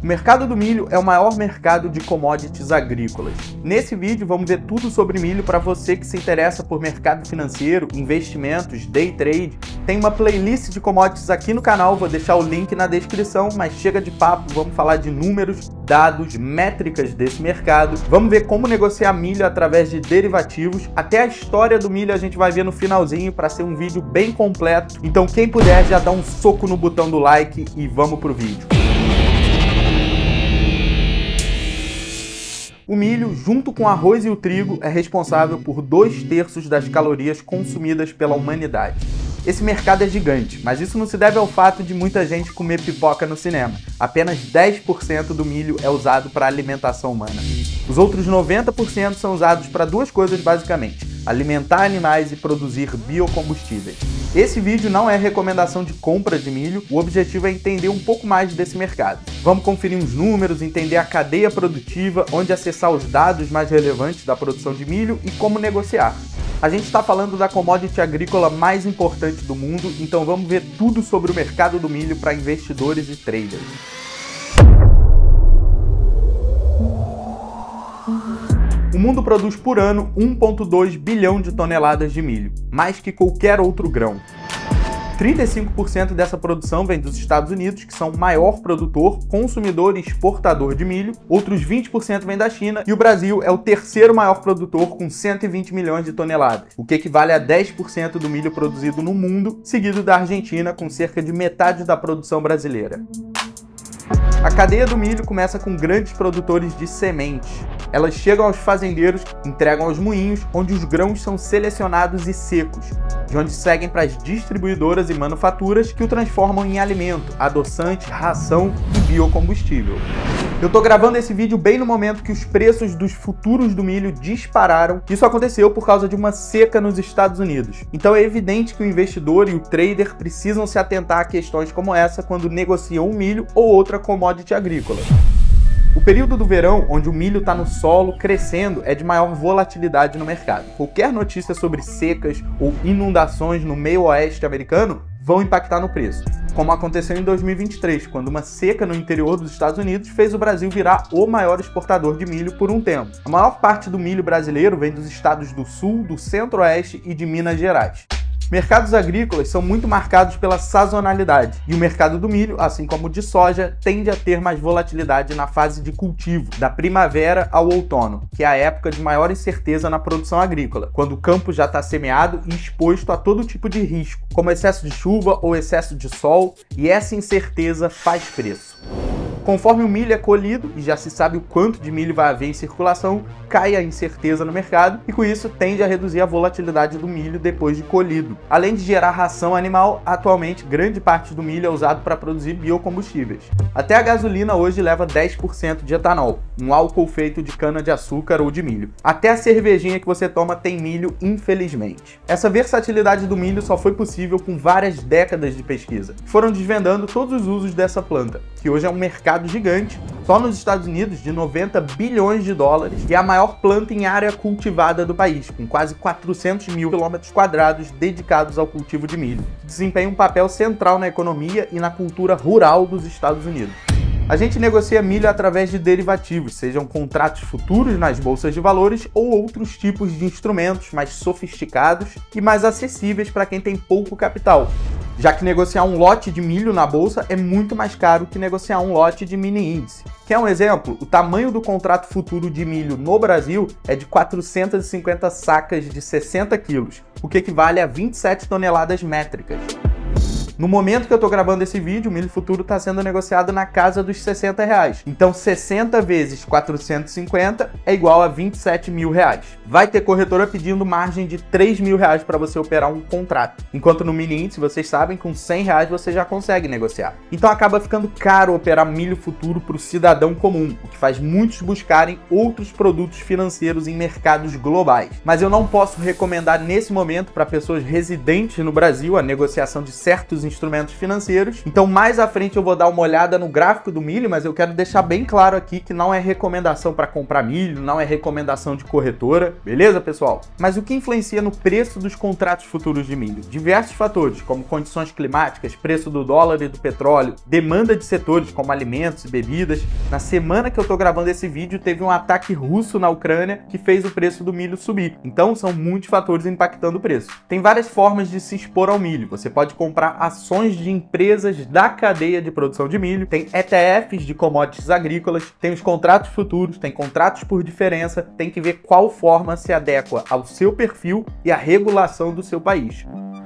O mercado do milho é o maior mercado de commodities agrícolas. Nesse vídeo vamos ver tudo sobre milho para você que se interessa por mercado financeiro, investimentos, day trade. Tem uma playlist de commodities aqui no canal, vou deixar o link na descrição, mas chega de papo, vamos falar de números, dados, métricas desse mercado. Vamos ver como negociar milho através de derivativos. Até a história do milho a gente vai ver no finalzinho para ser um vídeo bem completo. Então quem puder já dá um soco no botão do like e vamos pro vídeo. O milho, junto com o arroz e o trigo, é responsável por 2/3 das calorias consumidas pela humanidade. Esse mercado é gigante, mas isso não se deve ao fato de muita gente comer pipoca no cinema. Apenas 10% do milho é usado para alimentação humana. Os outros 90% são usados para duas coisas basicamente: alimentar animais e produzir biocombustíveis. Esse vídeo não é recomendação de compra de milho, o objetivo é entender um pouco mais desse mercado. Vamos conferir uns números, entender a cadeia produtiva, onde acessar os dados mais relevantes da produção de milho e como negociar. A gente está falando da commodity agrícola mais importante do mundo, então vamos ver tudo sobre o mercado do milho para investidores e traders. O mundo produz por ano 1,2 bilhão de toneladas de milho, mais que qualquer outro grão. 35% dessa produção vem dos Estados Unidos, que são o maior produtor, consumidor e exportador de milho. Outros 20% vem da China e o Brasil é o terceiro maior produtor, com 120 milhões de toneladas, o que equivale a 10% do milho produzido no mundo, seguido da Argentina, com cerca de metade da produção brasileira. A cadeia do milho começa com grandes produtores de sementes. Elas chegam aos fazendeiros, entregam aos moinhos, onde os grãos são selecionados e secos, de onde seguem para as distribuidoras e manufaturas que o transformam em alimento, adoçante, ração e biocombustível. Eu tô gravando esse vídeo bem no momento que os preços dos futuros do milho dispararam. Isso aconteceu por causa de uma seca nos Estados Unidos. Então é evidente que o investidor e o trader precisam se atentar a questões como essa quando negociam um milho ou outra commodity agrícola. O período do verão, onde o milho está no solo crescendo, é de maior volatilidade no mercado. Qualquer notícia sobre secas ou inundações no meio oeste americano vão impactar no preço, como aconteceu em 2023, quando uma seca no interior dos Estados Unidos fez o Brasil virar o maior exportador de milho por um tempo. A maior parte do milho brasileiro vem dos estados do Sul, do Centro-Oeste e de Minas Gerais. Mercados agrícolas são muito marcados pela sazonalidade, e o mercado do milho, assim como o de soja, tende a ter mais volatilidade na fase de cultivo, da primavera ao outono, que é a época de maior incerteza na produção agrícola, quando o campo já está semeado e exposto a todo tipo de risco, como excesso de chuva ou excesso de sol, e essa incerteza faz preço. Conforme o milho é colhido, e já se sabe o quanto de milho vai haver em circulação, cai a incerteza no mercado e com isso tende a reduzir a volatilidade do milho depois de colhido. Além de gerar ração animal, atualmente grande parte do milho é usado para produzir biocombustíveis. Até a gasolina hoje leva 10% de etanol, um álcool feito de cana-de-açúcar ou de milho. Até a cervejinha que você toma tem milho, infelizmente. Essa versatilidade do milho só foi possível com várias décadas de pesquisa. Foram desvendando todos os usos dessa planta, que hoje é um mercado gigante, só nos Estados Unidos de 90 bilhões de dólares, e é a maior planta em área cultivada do país, com quase 400 mil quilômetros quadrados dedicados ao cultivo de milho, que desempenha um papel central na economia e na cultura rural dos Estados Unidos. A gente negocia milho através de derivativos, sejam contratos futuros nas bolsas de valores ou outros tipos de instrumentos mais sofisticados e mais acessíveis para quem tem pouco capital, já que negociar um lote de milho na bolsa é muito mais caro que negociar um lote de mini índice. Quer um exemplo? O tamanho do contrato futuro de milho no Brasil é de 450 sacas de 60 quilos, o que equivale a 27 toneladas métricas. No momento que eu tô gravando esse vídeo, o milho futuro está sendo negociado na casa dos R$60. Então 60 vezes 450 é igual a 27 mil reais. Vai ter corretora pedindo margem de 3 mil reais para você operar um contrato. Enquanto no mini índice, vocês sabem, com 100 reais você já consegue negociar. Então acaba ficando caro operar milho futuro para o cidadão comum, o que faz muitos buscarem outros produtos financeiros em mercados globais. Mas eu não posso recomendar nesse momento para pessoas residentes no Brasil a negociação de certos instrumentos financeiros. Então mais à frente eu vou dar uma olhada no gráfico do milho, mas eu quero deixar bem claro aqui que não é recomendação para comprar milho, não é recomendação de corretora, beleza, pessoal? Mas o que influencia no preço dos contratos futuros de milho? Diversos fatores, como condições climáticas, preço do dólar e do petróleo, demanda de setores como alimentos e bebidas. Na semana que eu tô gravando esse vídeo, teve um ataque russo na Ucrânia que fez o preço do milho subir. Então são muitos fatores impactando o preço. Tem várias formas de se expor ao milho. Você pode comprar ações de empresas da cadeia de produção de milho, tem ETFs de commodities agrícolas, tem os contratos futuros, tem contratos por diferença, tem que ver qual forma se adequa ao seu perfil e à regulação do seu país.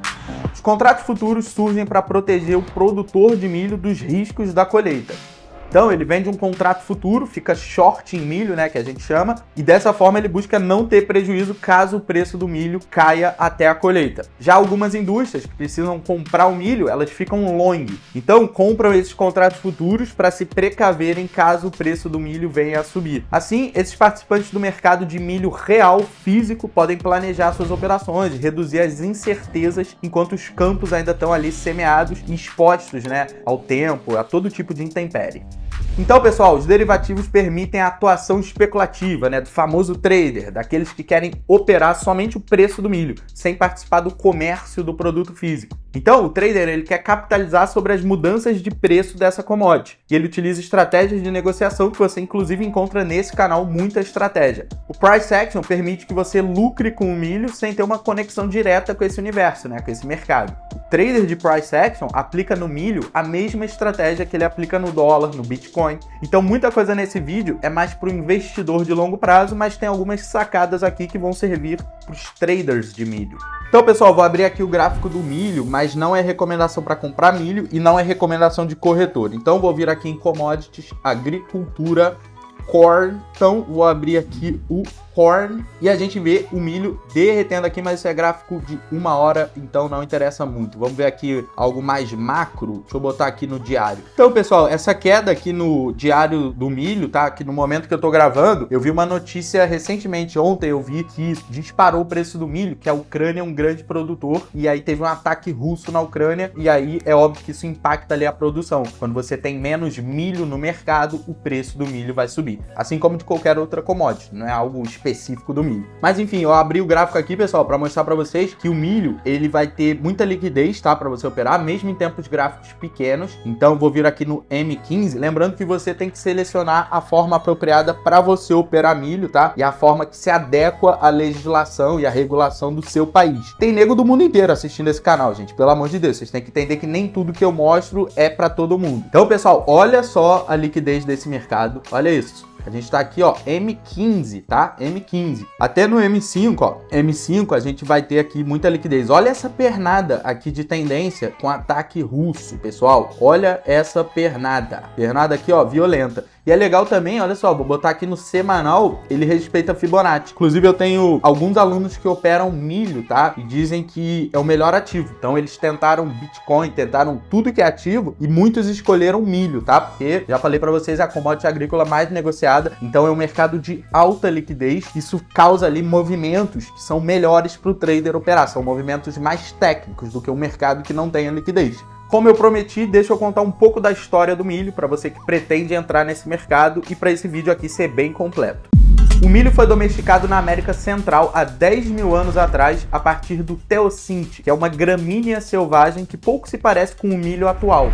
Os contratos futuros surgem para proteger o produtor de milho dos riscos da colheita. Então ele vende um contrato futuro, fica short em milho, né, que a gente chama, e dessa forma ele busca não ter prejuízo caso o preço do milho caia até a colheita. Já algumas indústrias que precisam comprar o milho, elas ficam long, então compram esses contratos futuros para se precaverem caso o preço do milho venha a subir. Assim, esses participantes do mercado de milho real, físico, podem planejar suas operações, reduzir as incertezas enquanto os campos ainda estão ali semeados e expostos, né, ao tempo, a todo tipo de intempérie. Então, pessoal, os derivativos permitem a atuação especulativa, né, do famoso trader, daqueles que querem operar somente o preço do milho, sem participar do comércio do produto físico. Então, o trader ele quer capitalizar sobre as mudanças de preço dessa commodity, e ele utiliza estratégias de negociação que você inclusive encontra nesse canal muita estratégia. O Price Action permite que você lucre com o milho sem ter uma conexão direta com esse universo, né, com esse mercado. O trader de Price Action aplica no milho a mesma estratégia que ele aplica no dólar, no Bitcoin. Então muita coisa nesse vídeo é mais para o investidor de longo prazo, mas tem algumas sacadas aqui que vão servir para os traders de milho. Então, pessoal, vou abrir aqui o gráfico do milho, mas não é recomendação para comprar milho e não é recomendação de corretor. Então vou vir aqui em Commodities, Agricultura, Corn. Então vou abrir aqui o Corn e a gente vê o milho derretendo aqui, mas isso é gráfico de 1 hora, então não interessa muito. Vamos ver aqui algo mais macro. Deixa eu botar aqui no diário. Então, pessoal, essa queda aqui no diário do milho, tá? Aqui no momento que eu tô gravando, eu vi uma notícia recentemente, ontem eu vi que disparou o preço do milho, que a Ucrânia é um grande produtor, e aí teve um ataque russo na Ucrânia, e aí é óbvio que isso impacta ali a produção. Quando você tem menos milho no mercado, o preço do milho vai subir. Assim como de qualquer outra commodity, não é algo específico do milho. Mas enfim, eu abri o gráfico aqui, pessoal, para mostrar para vocês que o milho, ele vai ter muita liquidez, tá, para você operar, mesmo em tempos gráficos pequenos. Então vou vir aqui no M15, lembrando que você tem que selecionar a forma apropriada para você operar milho, tá? E a forma que se adequa à legislação e à regulação do seu país. Tem nego do mundo inteiro assistindo esse canal, gente, pelo amor de Deus, vocês têm que entender que nem tudo que eu mostro é para todo mundo. Então, pessoal, olha só a liquidez desse mercado, olha isso. A gente tá aqui, ó, M15, tá? M15. Até no M5, ó, M5 a gente vai ter aqui muita liquidez. Olha essa pernada aqui de tendência com ataque russo, pessoal. Olha essa pernada. Pernada aqui, ó, violenta. E é legal também, olha só, vou botar aqui no semanal, ele respeita Fibonacci. Inclusive eu tenho alguns alunos que operam milho, tá? E dizem que é o melhor ativo. Então eles tentaram Bitcoin, tentaram tudo que é ativo e muitos escolheram milho, tá? Porque, já falei pra vocês, é a commodity agrícola mais negociada. Então é um mercado de alta liquidez. Isso causa ali movimentos que são melhores para o trader operar. São movimentos mais técnicos do que um mercado que não tenha liquidez. Como eu prometi, deixa eu contar um pouco da história do milho para você que pretende entrar nesse mercado e para esse vídeo aqui ser bem completo. O milho foi domesticado na América Central há 10 mil anos atrás a partir do teossinte, que é uma gramínea selvagem que pouco se parece com o milho atual.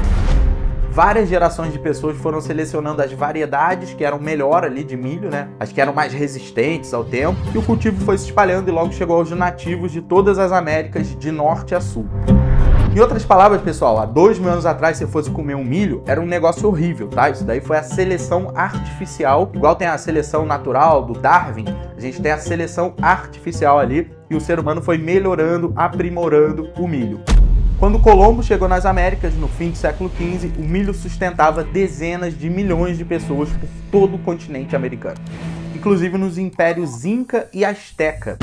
Várias gerações de pessoas foram selecionando as variedades que eram melhor ali de milho, né? As que eram mais resistentes ao tempo, e o cultivo foi se espalhando e logo chegou aos nativos de todas as Américas, de norte a sul. Em outras palavras, pessoal, há 2 mil anos atrás, se fosse comer um milho, era um negócio horrível, tá? Isso daí foi a seleção artificial, igual tem a seleção natural do Darwin, a gente tem a seleção artificial ali, e o ser humano foi melhorando, aprimorando o milho. Quando Colombo chegou nas Américas, no fim do século XV, o milho sustentava dezenas de milhões de pessoas por todo o continente americano, inclusive nos impérios Inca e Azteca.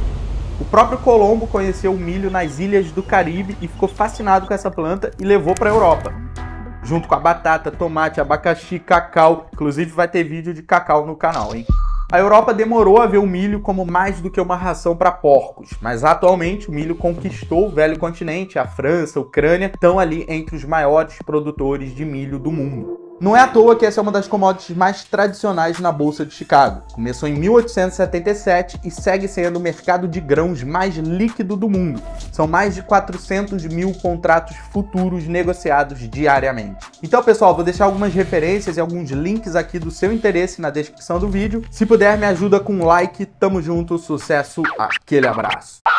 O próprio Colombo conheceu o milho nas ilhas do Caribe e ficou fascinado com essa planta e levou para a Europa, junto com a batata, tomate, abacaxi, cacau. Inclusive vai ter vídeo de cacau no canal, hein? A Europa demorou a ver o milho como mais do que uma ração para porcos, mas atualmente o milho conquistou o velho continente, a França, a Ucrânia estão ali entre os maiores produtores de milho do mundo. Não é à toa que essa é uma das commodities mais tradicionais na Bolsa de Chicago. Começou em 1877 e segue sendo o mercado de grãos mais líquido do mundo. São mais de 400 mil contratos futuros negociados diariamente. Então, pessoal, vou deixar algumas referências e alguns links aqui do seu interesse na descrição do vídeo. Se puder, me ajuda com um like. Tamo junto, sucesso, aquele abraço.